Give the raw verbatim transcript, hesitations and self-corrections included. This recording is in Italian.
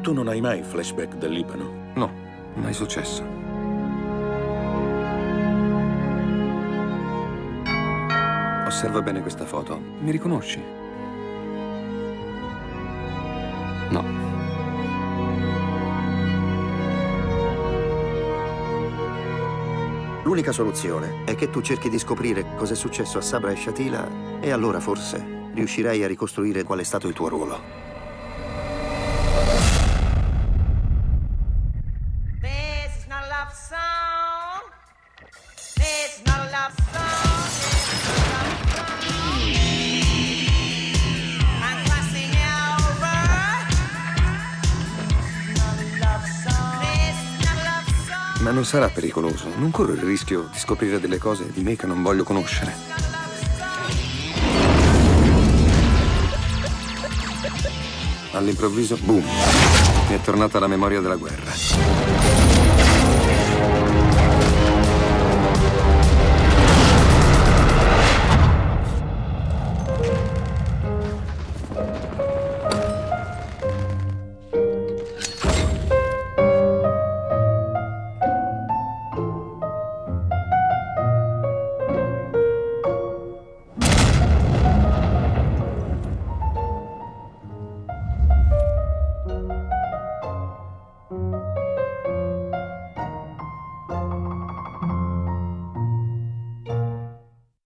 Tu non hai mai flashback del Libano? No, mai successo. Osserva bene questa foto. Mi riconosci? No. L'unica soluzione è che tu cerchi di scoprire cosa è successo a Sabra e Shatila e allora forse riuscirai a ricostruire qual è stato il tuo ruolo. Ma non sarà pericoloso. Non corro il rischio di scoprire delle cose di me che non voglio conoscere. All'improvviso, boom, mi è tornata la memoria della guerra.